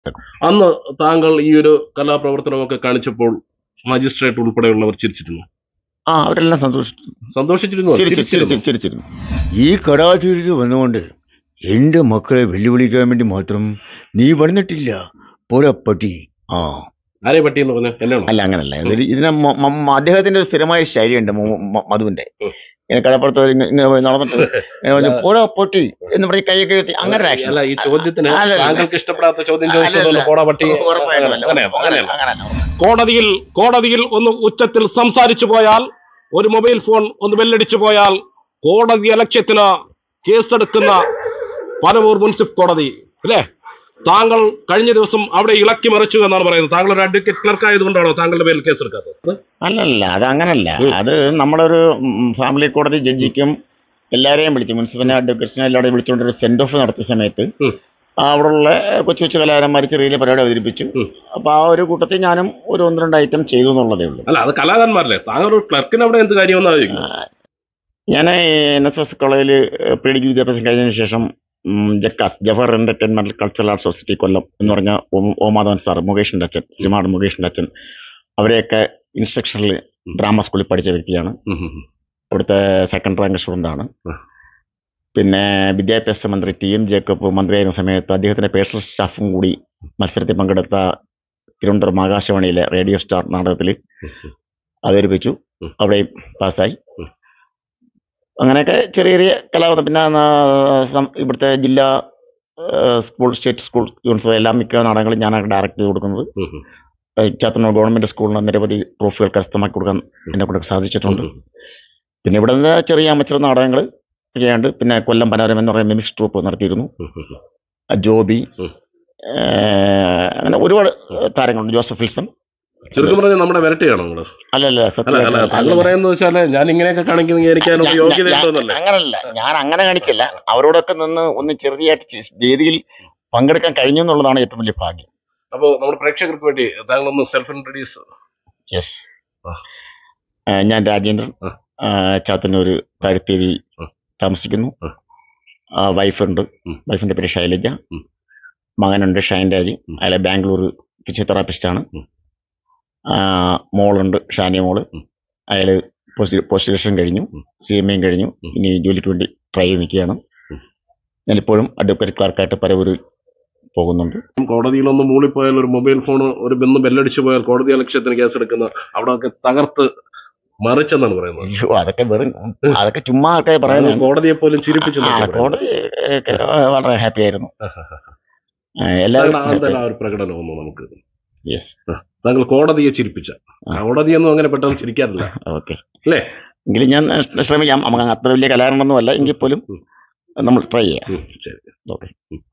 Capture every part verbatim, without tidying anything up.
അന്ന് താങ്കൾ ഈ ഒരു കലാപ്രവർത്തനമൊക്കെ കാണിച്ചപ്പോൾ മജിസ്ട്രേറ്റ് ഉൾപ്പെടെയുള്ളവർ ചിരിച്ചിരുന്നു. ആ അവരെല്ലാം സന്തോഷിച്ചു സന്തോഷിച്ചിരുന്നു ചിരിച്ചിരുന്നു. ഈ കടാതിരിച്ച് വന്നുകൊണ്ട് എന്റെ മക്കളെ വെല്ലുവിളിക്കാൻ വേണ്ടി മാത്രം നീ വന്നിട്ടില്ല പുറപ്പട്ടി. ആ ആരെ പറ്റി എന്ന് പറഞ്ഞു എന്നാണോ? അല്ല അങ്ങനല്ല, ഇതിന് അദ്ദേഹത്തിന്റെ ഒരു സ്ഥിരമായ ശൈലിയുണ്ട് മധുവിന്റെ. കടപ്പുറത്ത് നടന്നിട്ട് പോടാ പൊട്ടി എന്ന് പറഞ്ഞ് കൈയൊക്കെ എത്തി അങ്ങനെ ആക്ഷൻ. ഈ ചോദ്യത്തിന് താങ്കൾക്ക് ഇഷ്ടപ്പെടാത്ത ചോദ്യം ചോദിച്ചതുകൊണ്ട് പോടാ പട്ടി. കോടതിയിൽ കോടതിയിൽ ഒന്ന് ഉച്ചത്തിൽ സംസാരിച്ചു പോയാൽ, ഒരു മൊബൈൽ ഫോൺ ഒന്ന് ബെല്ലടിച്ചു പോയാൽ കോടതി അലക്ഷ്യത്തിന് കേസെടുക്കുന്ന പനവൂർ മുനിസിപ്പൽ കോടതി അല്ലേ? താങ്കൾ കഴിഞ്ഞ ദിവസം അവിടെ ഇളക്കി മറിച്ചു എന്നാണ് പറയുന്നത്. താങ്കൾ ഒരു അഡ്വക്കേറ്റ് ക്ലർക്ക് ആയതുകൊണ്ടാണോ താങ്കളുടെ പേരിൽ കേസെടുക്കാത്തത്? അല്ലല്ല, അത് അങ്ങനല്ല. അത് നമ്മളൊരു ഫാമിലി കോടതി ജഡ്ജിക്കും എല്ലാവരെയും വിളിച്ചു, മുനിസിപ്പൽ അഡ്വക്കേറ്റ്സിനെ എല്ലാവരെയും വിളിച്ചുകൊണ്ടൊരു സെൻഡ് ഓഫ് നടത്തിയ സമയത്ത് അവിടെയുള്ള കൊച്ചു കൊച്ചു കലാകാരന്മാർ ചെറിയ പരിപാടി അവതരിപ്പിച്ചു. അപ്പൊ ആ ഒരു കൂട്ടത്തിൽ ഞാനും ഒരു ഒന്ന് രണ്ട് ഐറ്റം ചെയ്തു എന്നുള്ളതേ ഉള്ളൂ. അല്ല, അത് കലാകാരന്മാരല്ലേ? താങ്കൾ ഒരു ക്ലർക്കിന് അവിടെ എന്ത് കാര്യമെന്നാണ്? ഞാൻ എൻ എസ് എസ് കോളേജിൽ പ്രീ ഡിഗ്രി വിദ്യാഭ്യാസം കഴിഞ്ഞതിന് ശേഷം ജക്കാസ് Jawahar entertainment cultural arts society Kollam എന്ന് പറഞ്ഞ ഓമാധവൻ സാർ, മുകേഷിന്റെ അച്ഛൻ, ശ്രീമാട് മുകേഷിന്റെ അച്ഛൻ, അവരെയൊക്കെ ഇൻസ്ട്രക്ഷനിൽ ഡ്രാമ സ്കൂളിൽ പഠിച്ച വ്യക്തിയാണ്. അവിടുത്തെ സെക്കൻഡ് റാങ്ക് സ്റ്റുഡൻ്റ് ആണ്. പിന്നെ വിദ്യാഭ്യാസ മന്ത്രി ടി എം ജേക്കബ് മന്ത്രിയായിരുന്ന സമയത്ത് അദ്ദേഹത്തിന്റെ പേഴ്സണൽ സ്റ്റാഫും കൂടി മത്സരത്തിൽ പങ്കെടുത്ത തിരുവനന്തപുരം ആകാശവാണിയിലെ റേഡിയോ സ്റ്റാർ നാടകത്തിൽ അവതരിപ്പിച്ചു. അവിടെയും പാസ്സായി. അങ്ങനെയൊക്കെ ചെറിയ ചെറിയ കലാപം. പിന്നെ ഇവിടുത്തെ ജില്ലാ സ്കൂൾ, സ്റ്റേറ്റ് സ്കൂൾ യൂണിവേഴ്സിറ്റി എല്ലാം മിക്ക നാടകങ്ങളും ഞാനാണ് ഡയറക്റ്റ് ചെയ്ത് കൊടുക്കുന്നത്. ചാത്തന്നൂർ ഗവൺമെന്റ് സ്കൂളിന് നിരവധി ട്രോഫികൾ കരസ്ഥമാക്കി കൊടുക്കാൻ എന്നെ കൊണ്ട് സാധിച്ചിട്ടുണ്ട്. പിന്നെ ഇവിടെ നിന്ന് ചെറിയ അമച്ചർ നാടകങ്ങൾ ചെയ്യാണ്ട്. പിന്നെ കൊല്ലം പനോരമ എന്ന് പറയുന്ന മിമിക്സ് ട്രൂപ്പ് നടത്തിയിരുന്നു. ജോബി, അങ്ങനെ ഒരുപാട് താരങ്ങളുണ്ട്. Joseph Wilson. ചുരുക്കം പറഞ്ഞാൽ നമ്മുടെ വരട്ടിയാണോ? അല്ലല്ല, ഞാൻ ഇങ്ങനെയൊക്കെ അങ്ങനല്ല, ഞാൻ അങ്ങനെ കാണിച്ചില്ല. അവരോടൊക്കെ നിന്ന് ഒന്ന് ചെറുതായിട്ട് വേദിയിൽ പങ്കെടുക്കാൻ കഴിഞ്ഞു എന്നുള്ളതാണ് ഏറ്റവും വലിയ ഭാഗ്യം. അപ്പോ നമ്മുടെ പ്രേക്ഷകർക്ക് വേണ്ടി താങ്കളൊന്ന് സെൽഫ് ഇൻട്രൊഡ്യൂസ്. യെസ്, ഞാൻ രാജേന്ദ്രൻ, ചാത്തന്നൂര് താഴത്തേരി താമസിക്കുന്നു. വൈഫുണ്ട്, വൈഫിന്റെ പേര് ശൈലജ. മകനുണ്ട് ഷൈൻ രാജ്, അയാളെ ബാംഗ്ലൂർ ഫിസിയോതെറാപ്പിസ്റ്റാണ്. മോളുണ്ട് ഷാനിയ മോള്, അയാള് പോസ്റ്റ് പോസ്റ്റ് ഗ്രാജുവേഷൻ കഴിഞ്ഞു, സി എം എയും കഴിഞ്ഞു. ഇനി ജോലിക്ക് വേണ്ടി ട്രൈ ചെയ്ത് നിൽക്കുകയാണ്. ഞാനിപ്പോഴും അഡ്വക്കേറ്റ് ക്ലർക്കായിട്ട് പരവൂരിൽ പോകുന്നുണ്ട്. കോടതിയിലൊന്ന് മൂളിപ്പോയാൽ, ഒരു മൊബൈൽ ഫോൺ ഒരു ബന്ധം ബെല്ലടിച്ചു പോയാൽ കോടതി അലക്ഷ്യത്തിന് കേസെടുക്കുന്ന അവിടെ തകർത്ത് മറിച്ചെന്നാണ് പറയുന്നത്. അയ്യോ, അതൊക്കെ വെറും അതൊക്കെ ചുമ്മാ ആൾക്കാർ പറയുന്നത്. കോടതിയെ പോലും ചിരിപ്പിച്ചു. കോടതി വളരെ ഹാപ്പി ആയിരുന്നു. എല്ലാവരും പ്രകടനമൊന്നും നമുക്ക്. യെസ്, താങ്കൾ കോടതിയെ ചിരിപ്പിച്ച. കോടതിയൊന്നും അങ്ങനെ പെട്ടെന്ന് ചിരിക്കാറില്ല. ഓക്കെ അല്ലേ? എങ്കിലും ഞാൻ ശ്രമിക്കാം. നമുക്ക് അത്ര വലിയ കലാകാരനൊന്നും അല്ല, എങ്കിൽ പോലും നമ്മൾ ട്രൈ ചെയ്യാം. ഓക്കെ.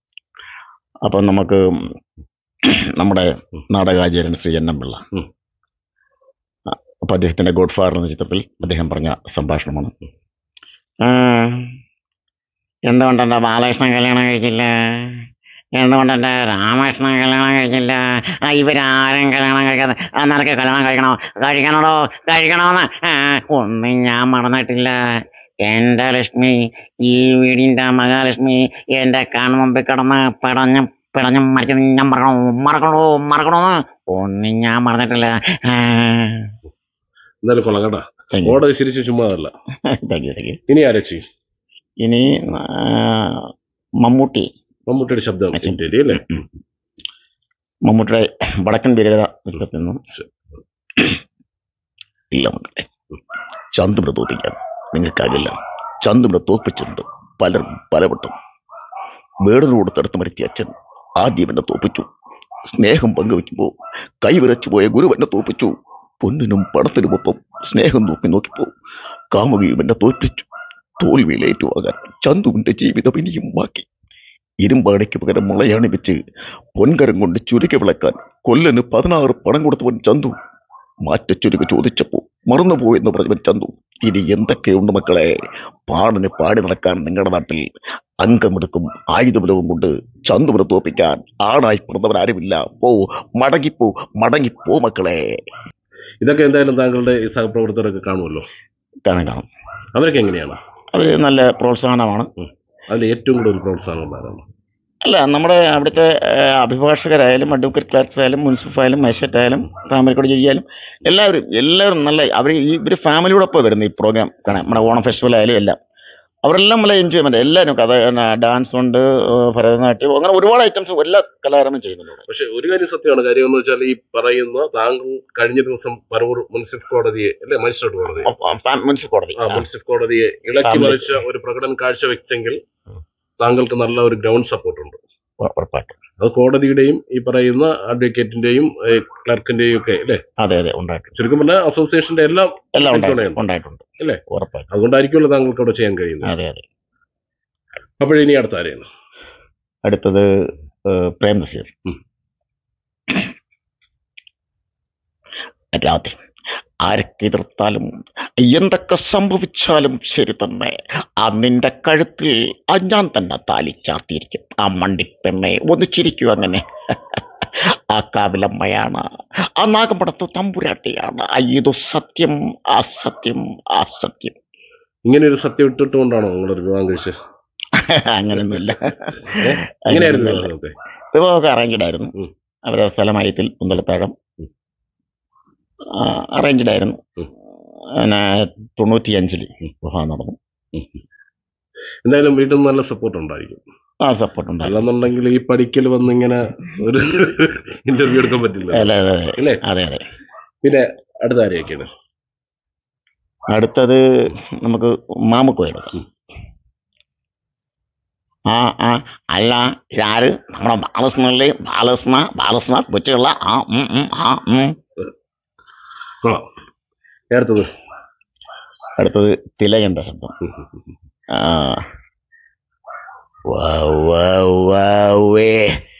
അപ്പം നമുക്ക് നമ്മുടെ നാടകാചാര്യൻ ശ്രീ എൻ എം പിള്ള, അപ്പം അദ്ദേഹത്തിന്റെ ഗോഡ് ഫാദർ എന്ന ചിത്രത്തിൽ അദ്ദേഹം പറഞ്ഞ സംഭാഷണമാണ്. എന്തുകൊണ്ട് എൻ്റെ ബാലകൃഷ്ണൻ കല്യാണം കഴിച്ചില്ല? എന്തുകൊണ്ട് എൻ്റെ രാമകൃഷ്ണൻ കല്യാണം കഴിച്ചില്ല? ഇവരാരും കല്യാണം കഴിക്കാതെ നിനക്ക് കല്യാണം കഴിക്കണോ? കഴിക്കണോടോ? കഴിക്കണോന്ന് ഒന്നും ഞാൻ മറന്നിട്ടില്ല. എൻ്റെ ലക്ഷ്മി, ഈ വീടിൻ്റെ മഹാലക്ഷ്മി എൻ്റെ കൺമുമ്പിൽ കിടന്ന് പിടഞ്ഞ് പിടഞ്ഞ് മരിച്ചത് ഞാൻ മറക്കണോ? മറക്കണോ? മറക്കണോന്ന് ഒന്നും ഞാൻ മറന്നിട്ടില്ല. എന്തായാലും കൊള്ളാം കേട്ടോ. കോടതി ചിരിച്ചു ചുമ്മാതല്ല. ഇനി ആരച്ചി? ഇനി മമ്മൂട്ടി. മമ്മൂട്ടിയുടെ ശബ്ദം അല്ലേ? മമ്മൂട്ടിയുടെ വടക്കൻ വീരകഥ പുസ്തകത്തിൽ നിന്നും. ഇല്ല മക്കളെ, ചന്തുവിടെ തോപ്പിക്കാൻ നിങ്ങൾക്കാകില്ല. ചന്തുവിടെ തോപ്പിച്ചിട്ടുണ്ട് പലരും പലവട്ടം. വേടനോട് തടുത്തു മരിച്ച അച്ഛൻ ആദ്യം എന്നെ തോപ്പിച്ചു. സ്നേഹം പങ്കുവെക്കുമ്പോൾ കൈവിറച്ചു പോയ ഗുരു എന്നെ തോപ്പിച്ചു. പൊന്നിനും പണത്തിനുമൊപ്പം സ്നേഹം നോക്കി നോക്കിപ്പോ കാമുകിയും എന്നെ തോൽപ്പിച്ചു. തോൽവിയിലേറ്റുവാകാൻ ചന്തുവിന്റെ ജീവിതം ഇനിയും ബാക്കി. ഇരുമ്പാടയ്ക്ക് പകരം മുളയാണ് വെച്ച് പൊൻകരം കൊണ്ട് ചുരുക്ക വിളക്കാൻ കൊല്ലന് പതിനാറ് പണം കൊടുത്തവൻ ചന്തു. മാറ്റച്ചൊരുക ചോദിച്ചപ്പോ മറന്നുപോയെന്ന് പറഞ്ഞവൻ ചന്തു. ഇനി എന്തൊക്കെയുണ്ട് മക്കളെ? പാടിന് പാടി നടക്കാൻ നിങ്ങളുടെ നാട്ടിൽ അംഗമെടുക്കും ആയുധബലവും കൊണ്ട് ചന്തുവിനെ തോപ്പിക്കാൻ ആണായി പിറന്നവൻ ആരുമില്ല. പോ, മടങ്ങിപ്പോ, മടങ്ങിപ്പോ മക്കളെ. ഇതൊക്കെ എന്തായാലും താങ്കളുടെ ഈ സഹപ്രവർത്തകരൊക്കെ കാണുമല്ലോ. കാണാൻ കാണും. അവരൊക്കെ എങ്ങനെയാണ്? അവര് നല്ല പ്രോത്സാഹനമാണ്. അതിൽ ഏറ്റവും കൂടുതൽ പ്രോത്സാഹനം ഉണ്ടാകുന്നു. അല്ല, നമ്മുടെ അവിടുത്തെ ഏഹ്, അഭിഭാഷകരായാലും അഡ്വക്കേറ്റ് ക്ലർക്സ് ആയാലും മുൻസിഫായാലും മജിസ്ട്രേറ്റ് ആയാലും ഫാമിലി കോടതി ജഡ്ജിയായാലും എല്ലാവരും എല്ലാവരും നല്ല അവർ ഈ ഇവർ ഫാമിലിയോടൊപ്പം വരുന്നത് ഈ പ്രോഗ്രാം കാണാൻ. നമ്മുടെ ഓണം ഫെസ്റ്റിവൽ ആയാലും എല്ലാം അവരെല്ലാം നല്ല എൻജോയ്മെന്റ്. എല്ലാവരും കഥ ഡാൻസ് ഉണ്ട്, ഏഹ്, ഭരതനാട്യം, അങ്ങനെ ഒരുപാട് ഐറ്റംസ് എല്ലാ കലാകാരനും ചെയ്യുന്നുണ്ട് ഇവിടെ. പക്ഷെ ഒരു കാര്യം സത്യമാണ്. കാര്യം എന്ന് വെച്ചാൽ ഈ പറയുന്ന താങ്കൾ കഴിഞ്ഞ ദിവസം പറവൂർ മുനിസിപ്പൽ കോടതിയെ അല്ലെ മജിസ്ട്രേറ്റ് കോടതി ഒ- ഒ- ഫാ- മുനിസിപ്പൽ കോടതി ആ ആ, മുനിസിപ്പൽ കോടതിയെ ഇളക്കി ഫാമിലി മറിച്ച ഒരു പ്രകടനം കാഴ്ചവെച്ചെങ്കിൽ താങ്കൾക്ക് നല്ല ഒരു ഗ്രൗണ്ട് സപ്പോർട്ട് ഉണ്ട്. ഉ- ഉറപ്പായിട്ടും. അത് കോടതിയുടെയും ഈ പറയുന്ന അഡ്വക്കേറ്റിന്റെയും ക്ലർക്കിന്റെയും ഒക്കെ അല്ലെ, അതെ അതെ ഉണ്ടായിട്ടുണ്ട്. ചുരുക്കം പറഞ്ഞാൽ അസോസിയേഷന്റെ എല്ലാം എല്ലാം ഉണ്ടായിട്ടുണ്ട് പിന്തുണയുണ്ട് ഉണ്ടായിട്ടുണ്ട് അല്ലേ? ഉറപ്പായിട്ടും. അതുകൊണ്ടായിരിക്കുമല്ലോ താങ്കൾക്ക് അവിടെ ചെയ്യാൻ കഴിയുന്നത്. അതെ അതെ. അപ്പോഴിനി അടുത്ത ആരെയാണ്? അടുത്തത് ഏഹ്, പ്രേം നസീർ. ഉം. രാധെ, ആരൊക്കെ എതിർത്താലും എന്തൊക്കെ സംഭവിച്ചാലും ശരി തന്നെ, ആ നിന്റെ കഴുത്തിൽ ആ ഞാൻ തന്നെ താലി ചാർത്തിയിരിക്കും. ആ മണ്ടിപ്പെണ്ണെ ഒന്ന് ചിരിക്കൂ അങ്ങനെ. ആ കാവിലമ്മയാണ്, ആ നാഗമ്പടത്ത് തമ്പുരാട്ടിയാണ്, ആ ഏതോ സത്യം, ആ സത്യം, ആ സത്യം. ഇങ്ങനെ ഒരു സത്യം ഇട്ടിട്ടുകൊണ്ടാണോ നിങ്ങളൊരു വിവാഹം കഴിച്ചത്? അങ്ങനൊന്നുമില്ല, ഏ? എങ്ങനെയായിരുന്നു അങ്ങനൊന്നുമില്ല. വിവാഹമൊക്കെ? വിവാഹമൊക്കെ അറേഞ്ച്ഡ് ആയിരുന്നു. ഉം. അവരെ സ്ഥലമായത്തിൽ കുന്തളത്താഴം ഉം. അറേഞ്ച്ഡ് ആയിരുന്നു. ഉം. പിന്നെ തൊണ്ണൂറ്റിയഞ്ചില് ഉം. വിവാഹം നടന്നു. ഉം. എന്തായാലും വീട്ടിൽ നിന്ന് നല്ല സപ്പോർട്ട് ഉണ്ടായിരിക്കും. ആ സപ്പോർട്ട് ഉണ്ടായിരുന്നു. അല്ലെന്നുണ്ടെങ്കിൽ ഈ പഠിക്കൽ വന്ന് ഇങ്ങനെ ഒരു ഇന്റർവ്യൂ എടുക്കാൻ പറ്റില്ല അതെ അതെ അതെ അല്ലേ? അതെ അതെ. പിന്നെ അടുത്ത ആരെയൊക്കെയാണ്? അടുത്തത് നമുക്ക് മാമുക്കോയ എടുക്കാം. ഉം. ആ ആ അല്ല, ഇതാര്? നമ്മുടെ ബാലകൃഷ്ണല്ലേ? ബാലകൃഷ്ണ ബാലകൃഷ്ണ കൊച്ചുള്ള ആ ഉം ഉം ആ ഉം. ആ അടുത്തത് അടുത്തത് തിലകന്റെ ശബ്ദം. ഉം. ഉം. ഉം. ആ വാ വാ വാ വേ.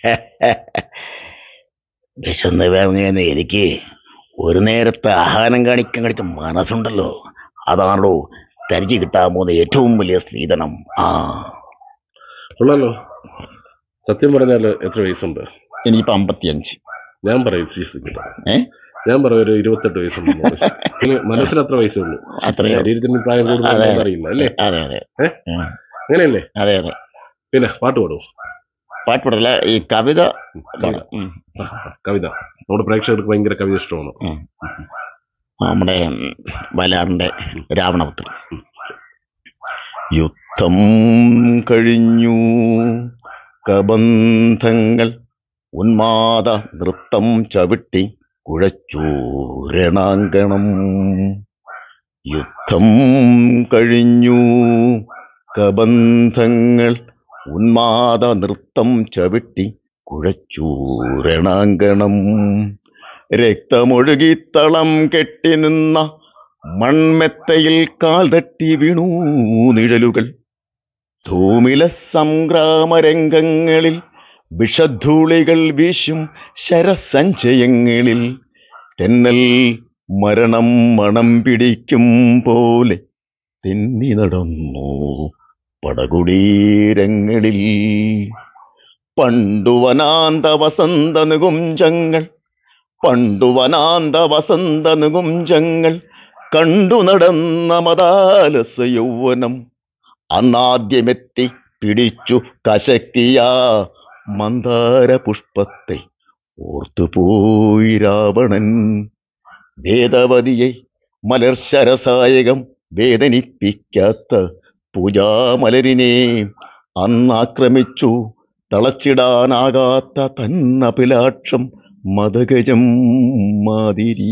വിശന്ന് പറഞ്ഞ എനിക്ക് ഒരു നേരത്തെ ആഹാരം കാണിക്കാൻ കഴിച്ച മനസ്സുണ്ടല്ലോ, അതാണല്ലോ തനിക്ക് കിട്ടാൻ പോകുന്ന ഏറ്റവും വലിയ സ്ത്രീധനം. ആ കൊള്ളാലോ. സത്യം പറഞ്ഞാല് എത്ര വയസ്സുണ്ട്? ഇനിയിപ്പോ അമ്പത്തിയഞ്ച്. ഞാൻ പറയും സീസൺ കിട്ടാം. ഏ ഞാൻ പറയും ഒരു ഇരുപത്തെട്ട് വയസ്സുണ്ടെന്ന് പറയും. ഇതിന് മനസ്സിന് അത്ര വയസ്സേ ഉള്ളൂ, അത്രയോ? ശരീരത്തിന് പ്രായം അതെ കൂടുതലൊന്നും അറിയില്ല അല്ലേ? അതെ അതെ. ഏ? ഉം. അങ്ങനെയല്ലേ? അതെ അതെ. പിന്നെ പാട്ട് പാടുവോ? പാട്ട് പാടില്ല, ഈ കവിത കവിത. പാടും. ഉം. ആ, കവിത നമ്മുടെ പ്രേക്ഷകർക്ക് ഭയങ്കര കവിത ഇഷ്ടമാണ്. ഉം. നമ്മുടെ ഉം, വയലാറിന്റെ രാവണപുത്രി. യുദ്ധം കഴിഞ്ഞു കബന്ധങ്ങൾ ഉന്മാദ നൃത്തം ചവിട്ടി കുഴച്ചു രണാങ്കണം. യുദ്ധം കഴിഞ്ഞു കബന്ധങ്ങൾ ഉന്മാദ നൃത്തം ചവിട്ടി കുഴച്ചു രണാങ്കണം. രക്തമൊഴുകി തളം കെട്ടി നിന്ന മൺമെത്തയിൽ കാൽ തട്ടി വീണു നിഴലുകൾ. ധൂമില സംഗ്രാമരംഗങ്ങളിൽ വിഷധൂളികൾ വീശും ശരസഞ്ചയങ്ങളിൽ തെന്നൽ മരണം മണം പിടിക്കും പോലെ തെന്നി നടന്നു പടകുടീരങ്ങളിൽ. പണ്ടു വനാന്ത വസന്ത നികുഞ്ചങ്ങൾ പണ്ടു വനാന്ത വസന്ത നികുഞ്ചങ്ങൾ കണ്ടു നടന്ന മദാലസ യൗവനം അന്നാദ്യമെത്തി പിടിച്ചു കശക്കിയ മന്ദാര പുഷ്പത്തെ ഓർത്തുപോയി രാവണൻ. വേദവതിയെ മലർശരസായകം വേദനിപ്പിക്കാത്ത പൂജാമലരിനെ അന്നാക്രമിച്ചു തളച്ചിടാനാകാത്ത തന്നഭിലാക്ഷം മദഗജം മാതിരി.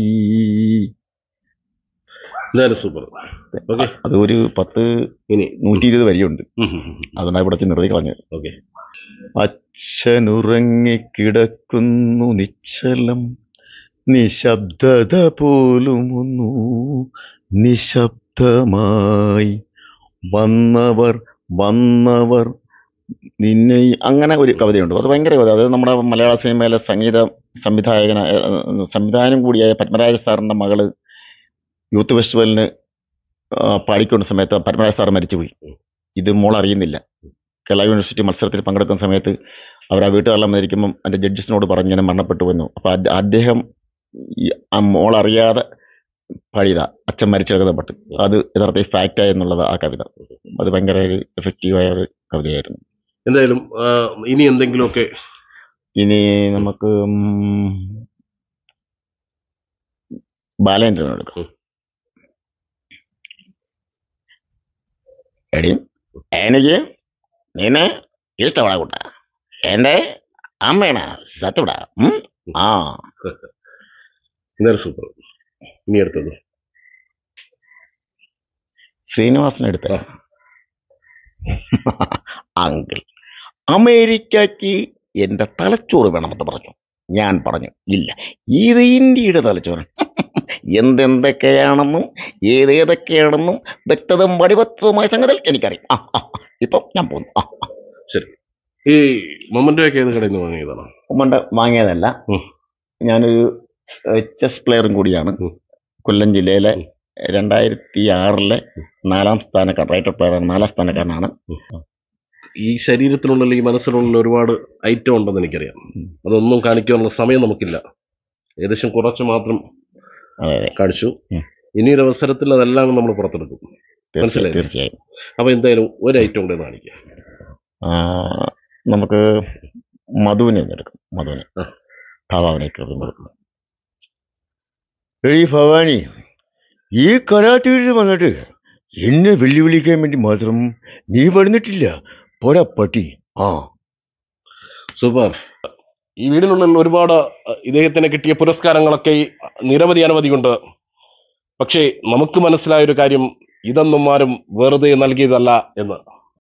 എന്തായാലും സൂപ്പർ. ഓക്കെ, അത് ഒരു പത്ത് ഇനി നൂറ്റി ഇരുപത് വരിയുണ്ട്, ഉം, ഉം, ഉം. അതുകൊണ്ടാണ് ഇവിടെ വെച്ച് നിർത്തി കളഞ്ഞത്. ഓക്കെ. അച്ഛനുറങ്ങിക്കിടക്കുന്നു നിശ്ചലം, നിശബ്ദത പോലുമൊന്നു നിശബ്ദമായി. വന്നവർ വന്നവർ നിന്നെ, അങ്ങനെ ഒരു കവിതയുണ്ട്. അത് ഭയങ്കര കവിത. അത് നമ്മുടെ മലയാള സിനിമയിലെ സംഗീത സംവിധായകന സംവിധാനം കൂടിയായ പത്മരാജ സാറിൻ്റെ മകള് യൂത്ത് ഫെസ്റ്റിവലിന് പാടിക്കൊണ്ട സമയത്ത് പത്മരാജ സാർ മരിച്ചുപോയി. ഇത് മോൾ അറിയുന്നില്ല. കേരള യൂണിവേഴ്സിറ്റി മത്സരത്തിൽ പങ്കെടുക്കുന്ന സമയത്ത് അവർ ആ വീട്ടുകാരെല്ലാം വന്നിരിക്കുമ്പം എൻ്റെ ജഡ്ജസിനോട് പറഞ്ഞ് ഇങ്ങനെ മരണപ്പെട്ടു വന്നു. അപ്പോൾ അദ്ദേഹം ഈ ആ മോൾ അറിയാതെ പാടിയതാ അച്ഛൻ മരിച്ചെടുക്കുന്ന പാട്ട്. അത് യഥാർത്ഥത്തിൽ ഫാക്റ്റായി എന്നുള്ളത് ആ കവിത. അത് ഭയങ്കര ഒരു എഫക്റ്റീവായ ഒരു കവിതയായിരുന്നു. എന്തായാലും ആ, ഇനി എന്തെങ്കിലുമൊക്കെ ഇനി നമുക്ക് ഉം, ബാലേന്ദ്രൻ എടുക്കാം. ഉം. എടി എനിക്ക് നിന്നെ ഇഷ്ടപ്പെടാ കൂട്ട എന്റെ അമ്മയാണ് സത്യപ്പെടാ. ആ എന്തായാലും സൂപ്പർ. ഇനി അടുത്തത് ശ്രീനിവാസൻ എടുത്ത അങ്കിൾ അമേരിക്കക്ക് എന്റെ തലച്ചോറ് വേണമെന്ന് പറഞ്ഞു. ഞാൻ പറഞ്ഞു ഇല്ല, ഇത് ഇന്ത്യയുടെ തലച്ചോറ്. എന്തെന്തൊക്കെയാണെന്നും ഏതേതൊക്കെയാണെന്നും വ്യക്തതും വടിവത്തതുമായ സംഗതികൾ എനിക്കറിയാം. ആ ആ ഇപ്പം ഞാൻ പോകുന്നു. ആ ആ. ശരി. ഈ മൊമന്റോ ഒക്കെ ഏത് കടയിൽ നിന്ന് വാങ്ങിയതാണ്? ഉമ്മണ്ട വാങ്ങിയതല്ല, ഉം. ഞാനൊരു ചെസ് പ്ലെയറും കൂടിയാണ്. ഉം. കൊല്ലം ജില്ലയിലെ ഉം. രണ്ടായിരത്തി ആറിലെ നാലാം സ്ഥാനക്കാരൻ, റൈറ്റർ പ്ലെയറാണ്, നാലാം സ്ഥാനക്കാരനാണ്. ഈ ശരീരത്തിനുള്ളിൽ ഈ മനസ്സിനുള്ളിൽ ഒരുപാട് ഐറ്റം ഉണ്ടെന്ന് എനിക്കറിയാം. അതൊന്നും കാണിക്കാനുള്ള സമയം നമുക്കില്ല. ഏകദേശം കുറച്ച് മാത്രം അതെ അതെ കാണിച്ചു. ഉം. ഇനിയൊരു അവസരത്തിൽ അതെല്ലാം നമ്മൾ പുറത്തെടുക്കും. തീർച്ചയായും മനസ്സിലായില്ലേ? തീർച്ചയായും. അപ്പൊ എന്തായാലും ഒരു ഐറ്റം ഉണ്ടെന്ന് കാണിക്കാം. ആ, നമുക്ക് മധുവിനെ ഒന്ന് എടുക്കും. മധുവിനെ ആ. ഭവാനെ കൊടുക്കും. എടി ഭവാനി, ഈ കരാത്തേഴ്സ് വന്നിട്ട് എന്നെ വെല്ലുവിളിക്കാൻ വേണ്ടി മാത്രം നീ വന്നിട്ടില്ല. പോടാ പട്ടി. ആ സൂപ്പർ. ഈ വീടിനുള്ളിൽ ഒരുപാട് ഇദ്ദേഹത്തിന് കിട്ടിയ പുരസ്കാരങ്ങളൊക്കെ നിരവധി അനവധിയുണ്ട്. പക്ഷേ നമുക്ക് മനസ്സിലായൊരു കാര്യം, ഇതൊന്നും ആരും വെറുതെ നൽകിയതല്ല എന്ന്.